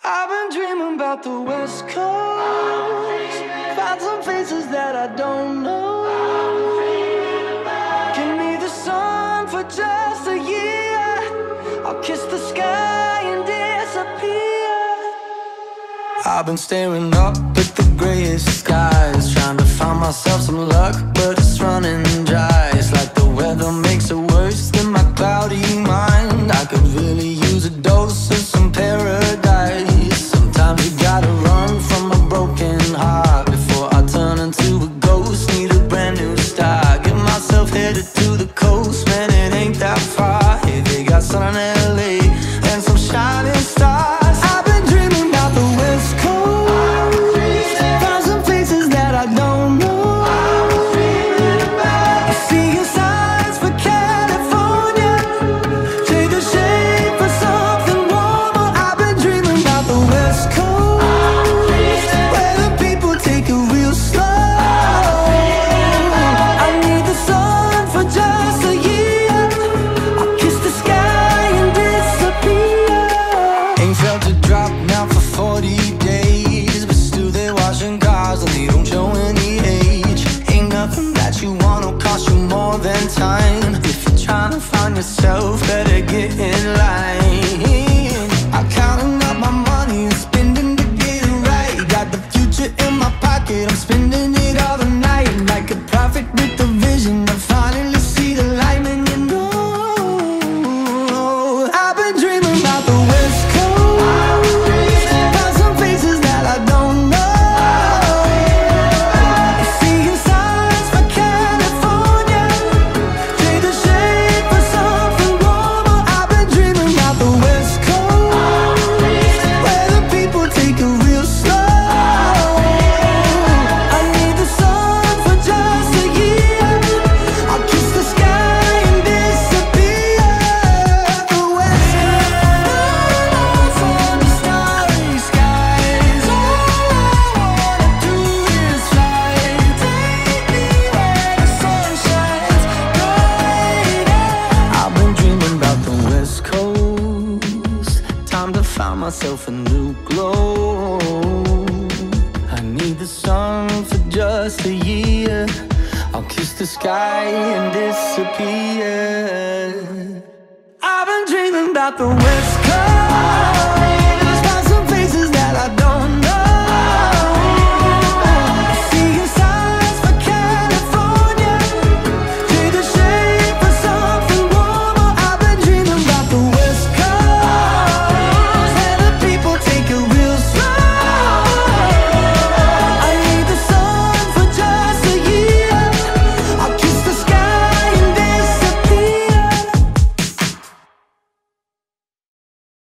I've been dreaming about the West Coast. Found some faces that I don't know. Give me the sun for just a year. I'll kiss the sky and disappear. I've been staring up at the greyest skies, trying to find myself some luck, but it's running dry. It's like the weather makes it worse than my cloudy mind. I could really use a dose of some paradise. Sometimes you gotta run from a broken heart before I turn into a ghost. Need a brand new start. Get myself headed to the coast, man, it ain't that far. Hey, they got sun in LA and some shining stars. I've been dreaming about the West Coast. Found some places that I don't know. I'm seeing signs for California. Take the shape for something warmer. I've been dreaming about the West Coast, where the people take it real slow. I need the sun for just a year. I'll kiss the sky and disappear. Ain't felt a drop now for 40 days, but still they're washing cars and they don't show any age. Ain't nothing that you want will cost you more than time. If you're trying to find yourself, better get in line. I'm counting up my money and spending to get it right. Got the future in my pocket, I'm spending it all the night. Like a prophet with a vision, I finally see the light, and you know I've been dreaming about the West Coast. Found some places that I don't know. Seeing signs for California. Take the shape for something warmer. I've been dreaming about the West Coast, where the people take it real slow. I need the sun for just a year. I'll kiss the sky and disappear. The West Coast, on the starry skies. All I wanna do is fly. Take me where the sun shines brighter. I've been dreaming about the West Coast. Time to find myself a new glow. I need the sun for just a year. I'll kiss the sky and disappear. I've been dreaming about the West Coast.